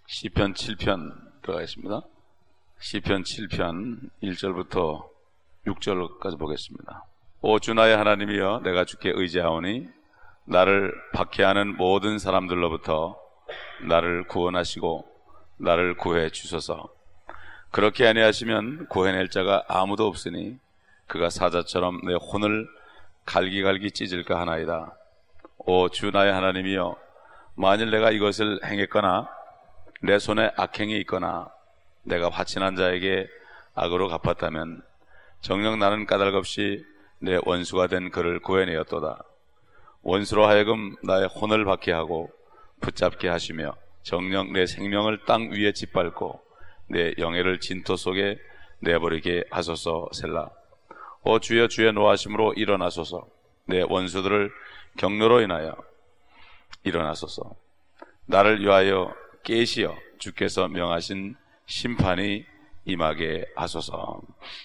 시편 7편 들어가겠습니다. 시편 7편 1절부터 6절까지 보겠습니다. 오 주 나의 하나님이여, 내가 주께 의지하오니 나를 박해하는 모든 사람들로부터 나를 구원하시고 나를 구해 주소서. 그렇게 아니하시면 구해낼 자가 아무도 없으니 그가 사자처럼 내 혼을 갈기갈기 찢을까 하나이다. 오 주 나의 하나님이여, 만일 내가 이것을 행했거나 내 손에 악행이 있거나 내가 화친한 자에게 악으로 갚았다면 정녕 나는 까닭없이 내 원수가 된 그를 구해내었도다. 원수로 하여금 나의 혼을 받게 하고 붙잡게 하시며 정녕 내 생명을 땅 위에 짓밟고 내 영예를 진토 속에 내버리게 하소서. 셀라. 오 주여, 주의 노하심으로 일어나소서. 내 원수들을 경로로 인하여 일어나소서. 나를 위하여 깨시어 주께서 명하신 심판이 임하게 하소서.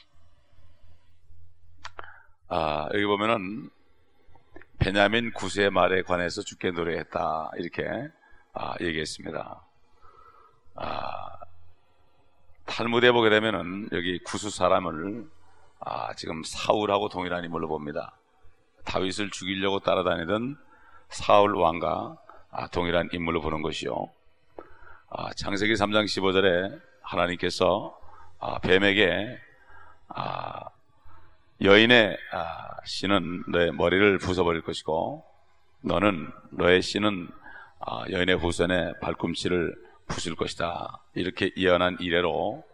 여기 보면은 베냐민 구스의 말에 관해서 주께 노래했다, 이렇게 얘기했습니다. 탈무드에 보게 되면은 여기 구스 사람을 지금 사울하고 동일한 인물로 봅니다. 다윗을 죽이려고 따라다니던 사울 왕과 동일한 인물로 보는 것이요. 창세기 3장 15절에 하나님께서 뱀에게 여인의 씨는 너의 머리를 부숴버릴 것이고 너의 씨는 여인의 후손의 발꿈치를 부술 것이다, 이렇게 예언한 이래로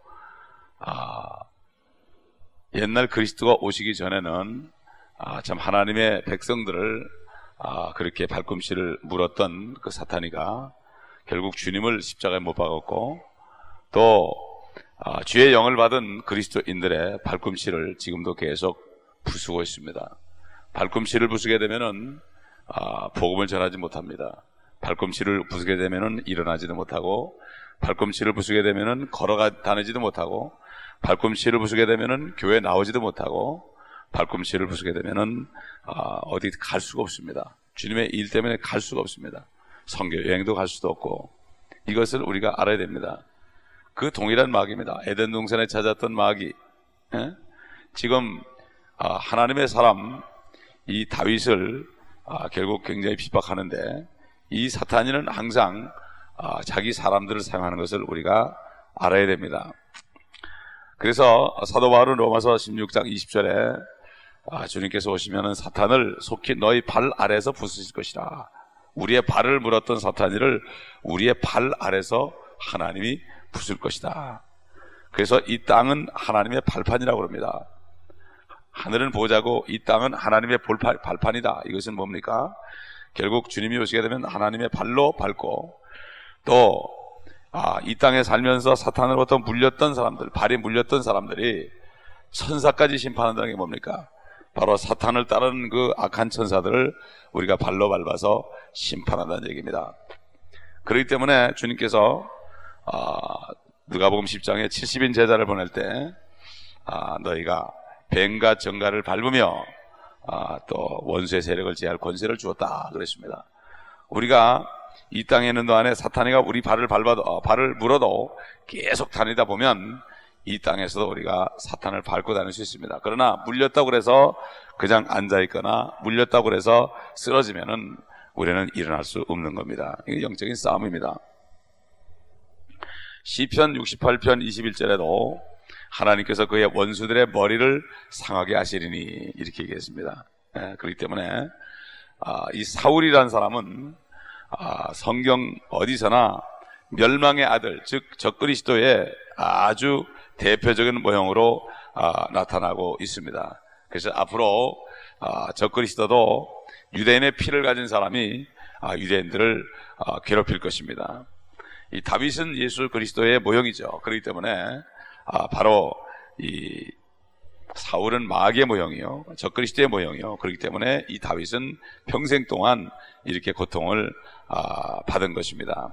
옛날 그리스도가 오시기 전에는 참 하나님의 백성들을 그렇게 발꿈치를 물었던 그 사탄이가 결국 주님을 십자가에 못 박았고, 또 주의 영을 받은 그리스도인들의 발꿈치를 지금도 계속 부수고 있습니다. 발꿈치를 부수게 되면은 복음을 전하지 못합니다. 발꿈치를 부수게 되면은 일어나지도 못하고, 발꿈치를 부수게 되면은 다니지도 못하고, 발꿈치를 부수게 되면은 교회 나오지도 못하고, 발꿈치를 부수게 되면은 어디 갈 수가 없습니다. 주님의 일 때문에 갈 수가 없습니다. 선교 여행도 갈 수도 없고, 이것을 우리가 알아야 됩니다. 그 동일한 마귀입니다. 에덴 동산에 찾았던 마귀. 지금 하나님의 사람 이 다윗을 결국 굉장히 핍박하는데, 이 사탄이는 항상 자기 사람들을 사용하는 것을 우리가 알아야 됩니다. 그래서 사도 바울은 로마서 16장 20절에 주님께서 오시면은 사탄을 속히 너희 발 아래에서 부수실 것이라. 우리의 발을 물었던 사탄이를 우리의 발 아래서 하나님이 부술 것이다. 그래서 이 땅은 하나님의 발판이라고 합니다. 하늘은 보자고 이 땅은 하나님의 발판이다. 이것은 뭡니까? 결국 주님이 오시게 되면 하나님의 발로 밟고, 또 이 땅에 살면서 사탄으로부터 물렸던 사람들, 발이 물렸던 사람들이 천사까지 심판한다는 게 뭡니까? 바로 사탄을 따르는 그 악한 천사들을 우리가 발로 밟아서 심판한다는 얘기입니다. 그렇기 때문에 주님께서 누가복음 10장에 70인 제자를 보낼 때 너희가 뱀과 정갈을 밟으며 또 원수의 세력을 제할 권세를 주었다 그랬습니다. 우리가 이 땅에 있는 동안에 사탄이가 우리 발을 물어도 계속 다니다 보면 이 땅에서도 우리가 사탄을 밟고 다닐 수 있습니다. 그러나 물렸다고 해서 그냥 앉아있거나 물렸다고 해서 쓰러지면은 우리는 일어날 수 없는 겁니다. 이게 영적인 싸움입니다. 시편 68편 21절에도 하나님께서 그의 원수들의 머리를 상하게 하시리니, 이렇게 얘기했습니다. 그렇기 때문에 이 사울이라는 사람은 성경 어디서나 멸망의 아들, 즉 적그리스도의 아주 대표적인 모형으로 나타나고 있습니다. 그래서 앞으로 적그리스도도 유대인의 피를 가진 사람이 유대인들을 괴롭힐 것입니다. 이 다윗은 예수 그리스도의 모형이죠. 그렇기 때문에 바로 이 사울은 마귀의 모형이요, 적그리스도의 모형이요. 그렇기 때문에 이 다윗은 평생 동안 이렇게 고통을 받은 것입니다.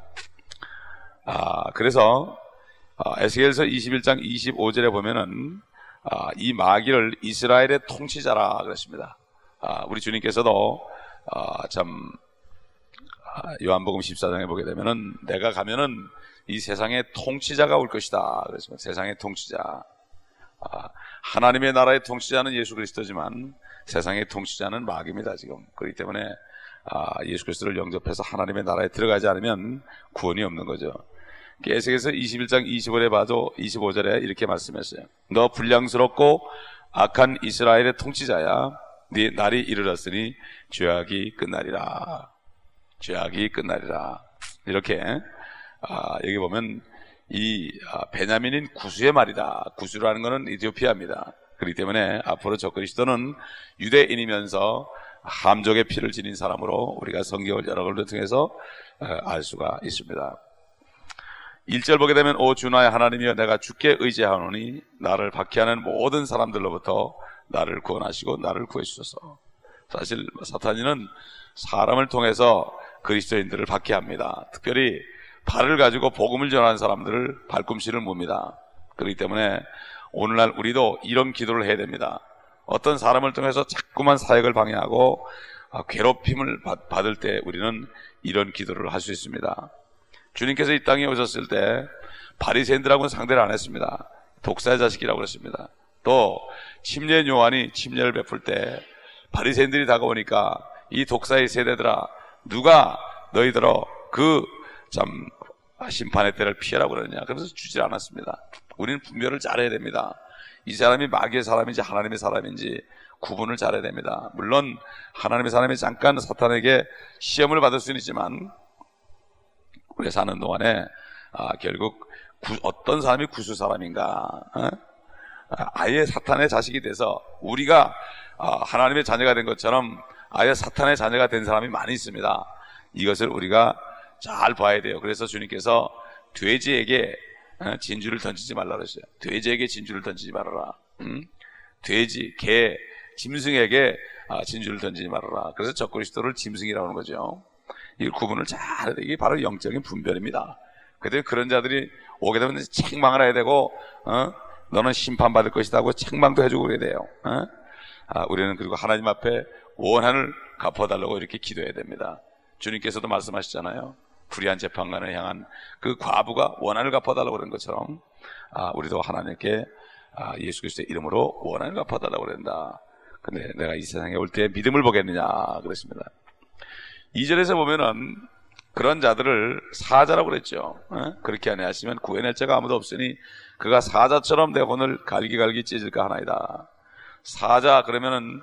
그래서 에스겔서 21장 25절에 보면은 이 마귀를 이스라엘의 통치자라 그랬습니다. 우리 주님께서도 참 요한복음 14장에 보게 되면은 내가 가면은 이 세상의 통치자가 올 것이다. 그래서 세상의 통치자. 하나님의 나라의 통치자는 예수 그리스도지만 세상의 통치자는 마귀입니다, 지금. 그렇기 때문에 예수 그리스도를 영접해서 하나님의 나라에 들어가지 않으면 구원이 없는 거죠. 에스겔서 21장 25절에 이렇게 말씀했어요. 너 불량스럽고 악한 이스라엘의 통치자야. 네 날이 이르렀으니 죄악이 끝나리라. 죄악이 끝나리라. 이렇게 여기 보면 이 베냐민인 구수의 말이다. 구수라는 것은 이디오피아입니다. 그렇기 때문에 앞으로 저 그리스도는 유대인이면서 함족의 피를 지닌 사람으로 우리가 성경을 여러 걸로 통해서 알 수가 있습니다. 1절 보게 되면 오 주나의 하나님이여 내가 주께 의지하노니 나를 박해하는 모든 사람들로부터 나를 구원하시고 나를 구해주소서. 사실 사탄이는 사람을 통해서 그리스도인들을 박해합니다. 특별히 발을 가지고 복음을 전하는 사람들을 발꿈치를 뭅니다. 그렇기 때문에 오늘날 우리도 이런 기도를 해야 됩니다. 어떤 사람을 통해서 자꾸만 사역을 방해하고 괴롭힘을 받을 때 우리는 이런 기도를 할 수 있습니다. 주님께서 이 땅에 오셨을 때 바리새인들하고는 상대를 안 했습니다. 독사의 자식이라고 그랬습니다. 또 침례 요한이 침례를 베풀 때 바리새인들이 다가오니까 이 독사의 세대들아 누가 너희들어 그 심판의 때를 피하라고 그러느냐. 그래서 주질 않았습니다. 우리는 분별을 잘해야 됩니다. 이 사람이 마귀의 사람인지 하나님의 사람인지 구분을 잘해야 됩니다. 물론 하나님의 사람이 잠깐 사탄에게 시험을 받을 수는 있지만 우리가 사는 동안에 결국 어떤 사람이 구수 사람인가, 아예 사탄의 자식이 돼서 우리가 하나님의 자녀가 된 것처럼 아예 사탄의 자녀가 된 사람이 많이 있습니다. 이것을 우리가 잘 봐야 돼요. 그래서 주님께서 돼지에게 진주를 던지지 말라 그랬어요. 돼지에게 진주를 던지지 말아라. 돼지, 개, 짐승에게 진주를 던지지 말아라. 그래서 적그리스도를 짐승이라고 하는 거죠. 이 구분을 잘 해야 돼. 이게 바로 영적인 분별입니다. 그때 그런 자들이 오게 되면 책망을 해야 되고, 너는 심판받을 것이다 하고 책망도 해주고 그래야 돼요. 우리는 그리고 하나님 앞에 원한을 갚아달라고 이렇게 기도해야 됩니다. 주님께서도 말씀하시잖아요. 불의한 재판관을 향한 그 과부가 원한을 갚아달라고 그런 것처럼 우리도 하나님께 예수 그리스도의 이름으로 원한을 갚아달라고 그런다. 근데 내가 이 세상에 올 때 믿음을 보겠느냐 그랬습니다. 2절에서 보면은 그런 자들을 사자라고 그랬죠. 그렇게 아니하시면 구해낼 자가 아무도 없으니 그가 사자처럼 내 혼을 갈기갈기 찢을까 하나이다. 사자 그러면은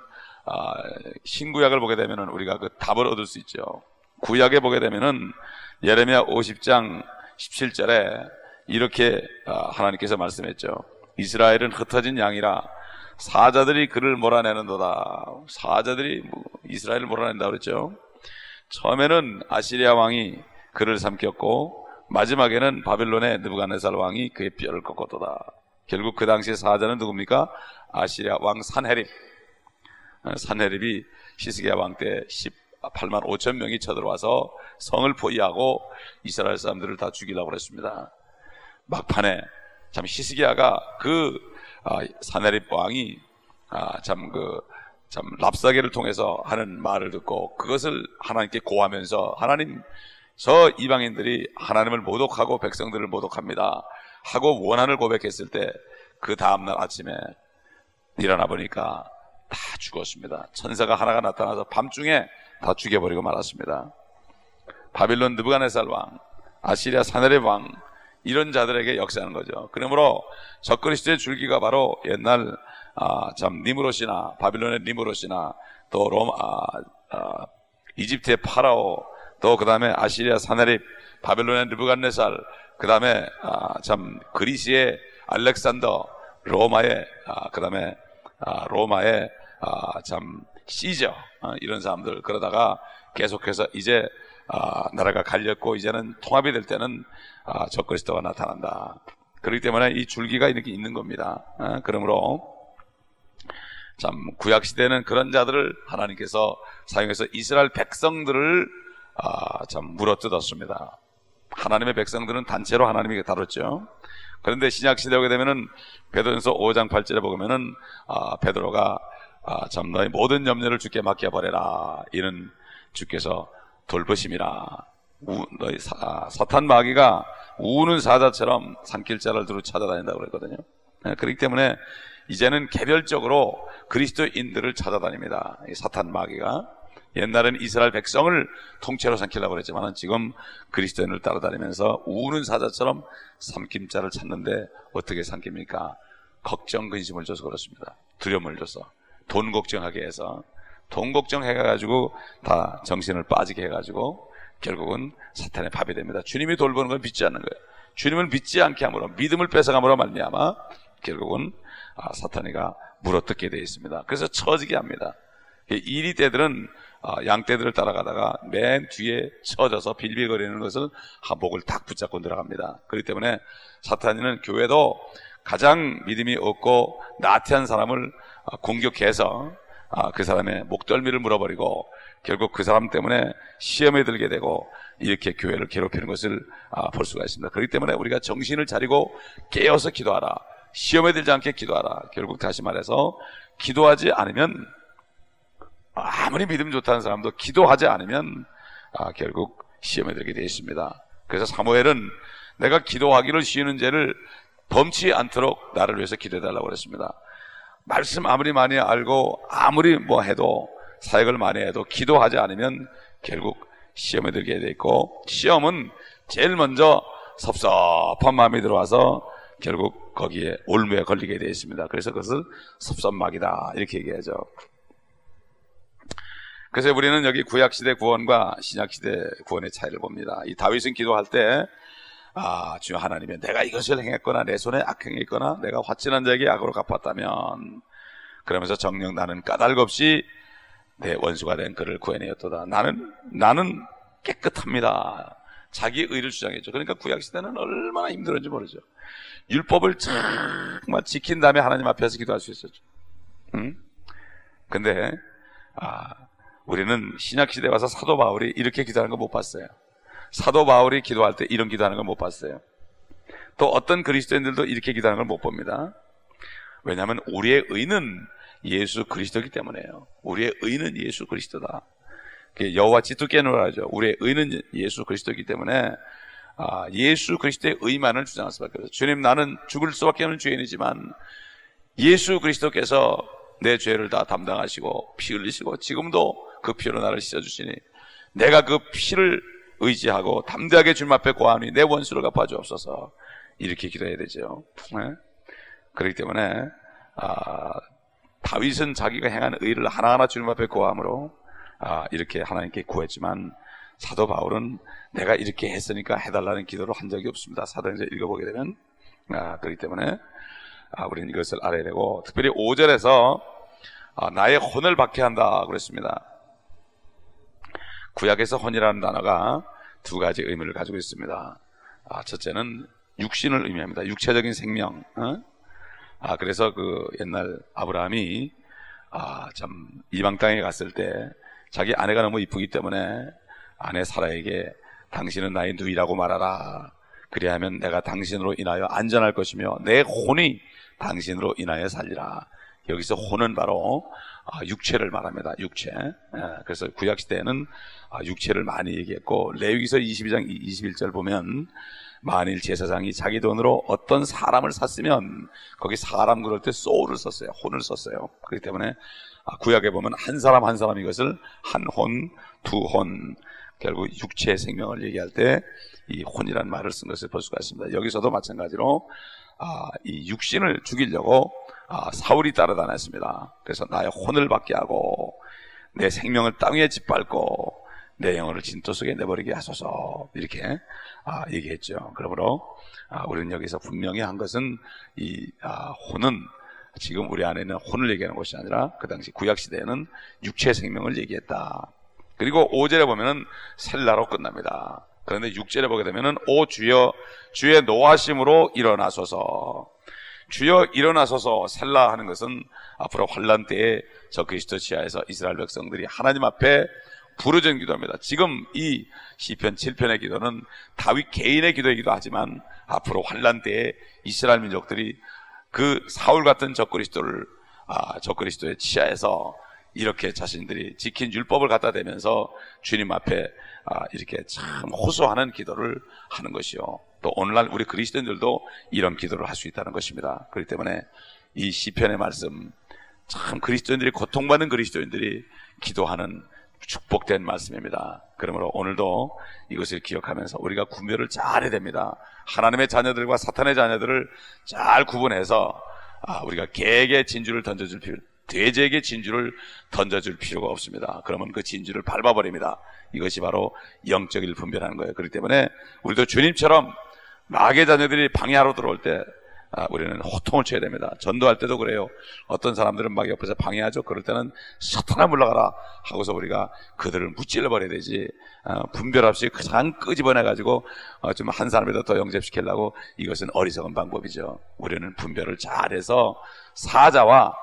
신구약을 보게 되면은 우리가 그 답을 얻을 수 있죠. 구약에 보게 되면은 예레미야 50장 17절에 이렇게 하나님께서 말씀했죠. 이스라엘은 흩어진 양이라 사자들이 그를 몰아내는도다. 사자들이 이스라엘을 몰아낸다 그랬죠. 처음에는 아시리아 왕이 그를 삼켰고 마지막에는 바빌론의 느부갓네살 왕이 그의 뼈를 꺾었도다. 결국 그 당시의 사자는 누굽니까? 아시리아 왕 산헤립. 산헤립이 히스기야 왕 때 18만 5천 명이 쳐들어와서 성을 포위하고 이스라엘 사람들을 다 죽이려고 그랬습니다. 막판에 참 히스기야가 그 산헤립 왕이 참 랍사게를 통해서 하는 말을 듣고 그것을 하나님께 고하면서 하나님 저 이방인들이 하나님을 모독하고 백성들을 모독합니다 하고 원한을 고백했을 때 그 다음날 아침에 일어나 보니까 다 죽었습니다. 천사가 하나가 나타나서 밤중에 다 죽여버리고 말았습니다. 바빌론 느부갓네살 왕, 아시리아 산헤립 왕 이런 자들에게 역사하는 거죠. 그러므로 적그리스도의 줄기가 바로 옛날 니무롯이나 바빌론의 니무롯이나 또 이집트의 파라오 또 그 다음에 아시리아 산헤립 바빌론의 느부갓네살 그 다음에 그리스의 알렉산더 로마의 그 다음에 로마의 시저 이런 사람들 그러다가 계속해서 이제 나라가 갈렸고 이제는 통합이 될 때는 적그리스도가 나타난다. 그렇기 때문에 이 줄기가 이렇게 있는 겁니다. 그러므로 구약 시대는 그런 자들을 하나님께서 사용해서 이스라엘 백성들을 물어뜯었습니다. 하나님의 백성들은 단체로 하나님이 다뤘죠. 그런데 신약 시대에 오게 되면은 베드로전서 5장 8절에 보면은 베드로가 너희 모든 염려를 주께 맡겨버려라. 이는 주께서 돌보심이라. 사탄 마귀가 우는 사자처럼 산길자를 두루 찾아다닌다고 그랬거든요. 그렇기 때문에 이제는 개별적으로 그리스도인들을 찾아다닙니다. 이 사탄 마귀가. 옛날에는 이스라엘 백성을 통째로 삼키려고 그랬지만 지금 그리스도인을 따라다니면서 우는 사자처럼 삼킴자를 찾는데 어떻게 삼킵니까? 걱정 근심을 줘서 그렇습니다. 두려움을 줘서, 돈 걱정하게 해서, 돈 걱정해가지고 다 정신을 빠지게 해가지고 결국은 사탄의 밥이 됩니다. 주님이 돌보는 걸 믿지 않는 거예요. 주님을 믿지 않게 함으로, 믿음을 뺏어감으로 말미암아 결국은 사탄이가 물어뜯게 되어 있습니다. 그래서 처지게 합니다. 이리 떼들은 양떼들을 따라가다가 맨 뒤에 처져서 빌빌거리는 것을 목을 딱 붙잡고 들어갑니다. 그렇기 때문에 사탄이는 교회도 가장 믿음이 없고 나태한 사람을 공격해서 그 사람의 목덜미를 물어버리고 결국 그 사람 때문에 시험에 들게 되고 이렇게 교회를 괴롭히는 것을 볼 수가 있습니다. 그렇기 때문에 우리가 정신을 차리고 깨어서 기도하라, 시험에 들지 않게 기도하라. 결국 다시 말해서 기도하지 않으면, 아무리 믿음 좋다는 사람도 기도하지 않으면 결국 시험에 들게 되어 있습니다. 그래서 사무엘은 내가 기도하기를 쉬는 죄를 범치 않도록 나를 위해서 기도해달라고 그랬습니다. 말씀 아무리 많이 알고 아무리 해도, 사역을 많이 해도 기도하지 않으면 결국 시험에 들게 돼 있고, 시험은 제일 먼저 섭섭한 마음이 들어와서 결국 거기에 올무에 걸리게 되어 있습니다. 그래서 그것을 섭섭마귀다 이렇게 얘기하죠. 그래서 우리는 여기 구약시대 구원과 신약시대 구원의 차이를 봅니다. 이 다윗은 기도할 때 주여 하나님이 내가 이것을 행했거나 내 손에 악행했거나 내가 화친한 자에게 악으로 갚았다면, 그러면서 정녕 나는 까닭 없이 내 원수가 된 그를 구해내었도다. 나는 깨끗합니다. 자기 의를 주장했죠. 그러니까 구약시대는 얼마나 힘들었는지 모르죠. 율법을 정말 지킨 다음에 하나님 앞에서 기도할 수 있었죠. 근데 우리는 신약시대에 와서 사도 바울이 이렇게 기도하는 거 못 봤어요. 사도 바울이 기도할 때 이런 기도하는 걸 못 봤어요. 또 어떤 그리스도인들도 이렇게 기도하는 걸 못 봅니다. 왜냐하면 우리의 의는 예수 그리스도이기 때문에요. 우리의 의는 예수 그리스도다. 여호와 지투께노라 하죠. 우리의 의는 예수 그리스도이기 때문에 예수 그리스도의 의만을 주장할 수밖에 없어요. 주님, 나는 죽을 수밖에 없는 죄인이지만 예수 그리스도께서 내 죄를 다 담당하시고 피 흘리시고 지금도 그 피로 나를 씻어주시니 내가 그 피를 의지하고 담대하게 주님 앞에 고하니 내 원수를 갚아주옵소서. 이렇게 기도해야 되죠. 네? 그렇기 때문에 다윗은 자기가 행한 의를 하나하나 주님 앞에 고함으로 이렇게 하나님께 구했지만, 사도 바울은 내가 이렇게 했으니까 해달라는 기도를 한 적이 없습니다. 사도행전 읽어보게 되면. 그렇기 때문에 우리는 이것을 알아야 되고, 특별히 5절에서 나의 혼을 받게 한다 그랬습니다. 구약에서 혼이라는 단어가 두 가지 의미를 가지고 있습니다. 첫째는 육신을 의미합니다. 육체적인 생명. 그래서 그 옛날 아브라함이 참 이방 땅에 갔을 때 자기 아내가 너무 이쁘기 때문에 아내 사라에게 당신은 나의 누이라고 말하라. 그리하면 내가 당신으로 인하여 안전할 것이며 내 혼이 당신으로 인하여 살리라. 여기서 혼은 바로 육체를 말합니다. 육체. 그래서 구약시대에는 육체를 많이 얘기했고, 레위기서 22장 21절 보면 만일 제사장이 자기 돈으로 어떤 사람을 샀으면 거기 사람 그럴 때 소울을 썼어요. 혼을 썼어요. 그렇기 때문에 구약에 보면 한 사람 한 사람 이것을 한 혼, 두 혼, 결국 육체의 생명을 얘기할 때 이 혼이라는 말을 쓴 것을 볼 수가 있습니다. 여기서도 마찬가지로 이 육신을 죽이려고 사울이 따라다녔습니다. 그래서 나의 혼을 받게 하고 내 생명을 땅 위에 짓밟고 내 영혼을 진토 속에 내버리게 하소서. 이렇게 얘기했죠. 그러므로 우리는 여기서 분명히 한 것은 이 혼은 지금 우리 안에 있는 혼을 얘기하는 것이 아니라 그 당시 구약시대에는 육체의 생명을 얘기했다. 그리고 5절에 보면은 셀라로 끝납니다. 그런데 6절에 보게 되면은 오 주여 주의 노하심으로 일어나소서. 주여 일어나소서. 셀라 하는 것은 앞으로 환란 때에 저 그리스도 지하에서 이스라엘 백성들이 하나님 앞에 부르짖는 기도합니다. 지금 이 시편 7편의 기도는 다윗 개인의 기도이기도 하지만 앞으로 환란 때에 이스라엘 민족들이 그 사울 같은 저 그리스도의 치하에서 이렇게 자신들이 지킨 율법을 갖다 대면서 주님 앞에 이렇게 참 호소하는 기도를 하는 것이요. 또 오늘날 우리 그리스도인들도 이런 기도를 할 수 있다는 것입니다. 그렇기 때문에 이 시편의 말씀, 참 그리스도인들이, 고통받는 그리스도인들이 기도하는 축복된 말씀입니다. 그러므로 오늘도 이것을 기억하면서 우리가 구별을 잘 해야 됩니다. 하나님의 자녀들과 사탄의 자녀들을 잘 구분해서 우리가 개에게 진주를 던져줄 필요, 돼지에게 진주를 던져줄 필요가 없습니다. 그러면 그 진주를 밟아버립니다. 이것이 바로 영적을 분별하는 거예요. 그렇기 때문에 우리도 주님처럼 마귀의 자녀들이 방해하러 들어올 때 우리는 호통을 쳐야 됩니다. 전도할 때도 그래요. 어떤 사람들은 막 옆에서 방해하죠. 그럴 때는 사탄아 물러가라 하고서 우리가 그들을 무찔러 버려야 되지, 분별 없이 그냥 끄집어내가지고 좀 한 사람이라도 더 영접시키려고, 이것은 어리석은 방법이죠. 우리는 분별을 잘해서 사자와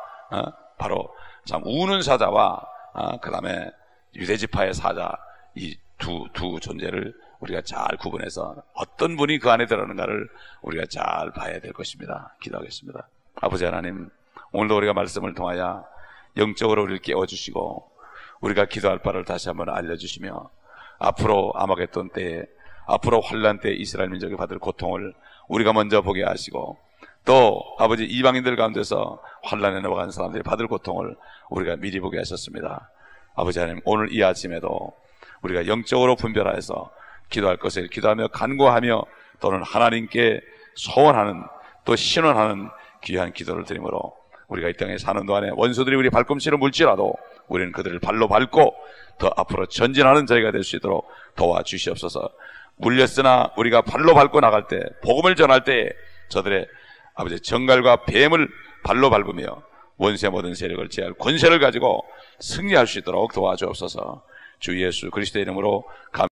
바로 참 우는 사자와 그 다음에 유대지파의 사자, 이 두 존재를 우리가 잘 구분해서 어떤 분이 그 안에 들어가는가를 우리가 잘 봐야 될 것입니다. 기도하겠습니다. 아버지 하나님, 오늘도 우리가 말씀을 통하여 영적으로 우리를 깨워주시고 우리가 기도할 바를 다시 한번 알려주시며, 앞으로 아마겟돈 때에, 앞으로 환난 때에 이스라엘 민족이 받을 고통을 우리가 먼저 보게 하시고, 또 아버지 이방인들 가운데서 환난에 넘어간 사람들이 받을 고통을 우리가 미리 보게 하셨습니다. 아버지 하나님, 오늘 이 아침에도 우리가 영적으로 분별하여서 기도할 것을 기도하며 간구하며 또는 하나님께 소원하는, 또 신원하는 귀한 기도를 드리므로 우리가 이 땅에 사는 동안에 원수들이 우리 발꿈치를 물지라도 우리는 그들을 발로 밟고 더 앞으로 전진하는 저희가 될 수 있도록 도와주시옵소서. 물렸으나 우리가 발로 밟고 나갈 때, 복음을 전할 때 저들의 아버지 정갈과 뱀을 발로 밟으며 원수의 모든 세력을 제할 권세를 가지고 승리할 수 있도록 도와주옵소서. 주 예수 그리스도의 이름으로